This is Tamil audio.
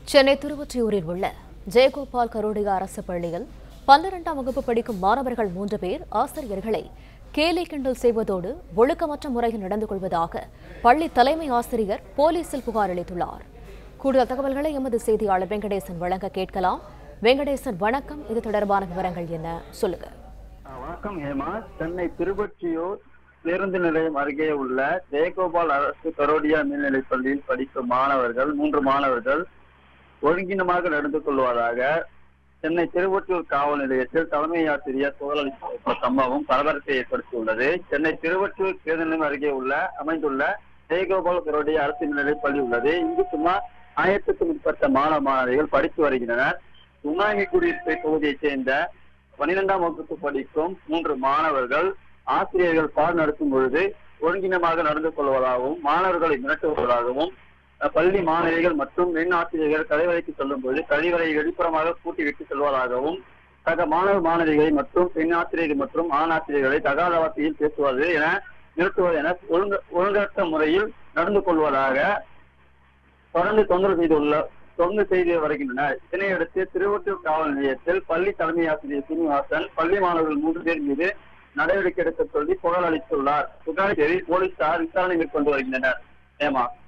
சென்னை திருவொற்றியூரில் உள்ள ஜெயகோபால் கரோடியா அரசு பள்ளியில் 12ஆம் வகுப்பு படிக்கும் மாணவர்கள் 3 பேர் ஆசிரியர்களை கேலி கிண்டல் செய்வதோடு ஒழுக்கமற்ற முறையில் நடந்து கொள்வதாக பள்ளி தலைமை ஆசிரியர் போலீசில் புகார் அளித்துள்ளார். கூடுதல் தகவல்களை எமது செய்தியாளர் வெங்கடேசன் வழங்க கேட்கலாம். வெங்கடேசன், வணக்கம். இது தொடர்பான விவரங்கள் என்ன, சொல்லுங்க. வணக்கம் ஹேமா. சென்னை திருவொற்றியூர் பேருந்து நிலையம் அருகே உள்ள ஜெயகோபால் அரசு கரோடியா மேல்நிலைப் பள்ளியில் படிக்கும் மாணவர்கள் 3 மாணவர்கள் ஒழுங்கினமாக நடந்து கொள்வதாக சென்னை திருவொற்றியூர் காவல் நிலையத்தில் தலைமை ஆசிரியர் புகழளித்த சம்பவம் பரபரப்பை ஏற்படுத்தியுள்ளது. சென்னை திருவொற்றியூர் பேருந்து நிலையம் அருகே அமைந்துள்ள ஜெயகோபால் கரோடியா அரசு மேல்நிலைப் பள்ளி உள்ளது. இங்கு சுமார் 1000க்கும் மேற்பட்ட மாணவர்கள் படித்து வருகின்றனர். உண்ணாங்கி குடியிருப்பை தொகுதியைச் சேர்ந்த 12ஆம் வகுப்பு படிக்கும் 3 மாணவர்கள் ஆசிரியர்கள் பாடம் நடத்தும் பொழுது ஒருங்கினமாக நடந்து கொள்வதாகவும் மாணவர்களை மிரட்டுவதாகவும் பள்ளி மாணவிகள் மற்றும் பெண் ஆசிரியர்கள் கழிவறைக்கு செல்லும் போது கழிவறை வெளிப்புறமாக பூட்டிவிட்டு செல்வதாகவும் சக மாணவிகளை மற்றும் பெண் ஆசிரியர்கள் மற்றும் ஆண் ஆசிரியர்களை தகாத வார்த்தையில் பேசுவது என மிரட்டுவது என ஒழுங்கற்ற முறையில் நடந்து கொள்வதாக தொடர்ந்து தொந்தரவு செய்து வருகின்றனர். இதனையடுத்து திருவொற்றியூர் காவல் நிலையத்தில் பள்ளி தலைமை ஆசிரியர் சீனிவாசன் பள்ளி மாணவர்கள் 3 பேர் மீது நடவடிக்கை எடுக்க சொல்லி புகார் அளித்துள்ளார். புகாரில் போலீசார் விசாரணை மேற்கொண்டு வருகின்றனர். ஏமா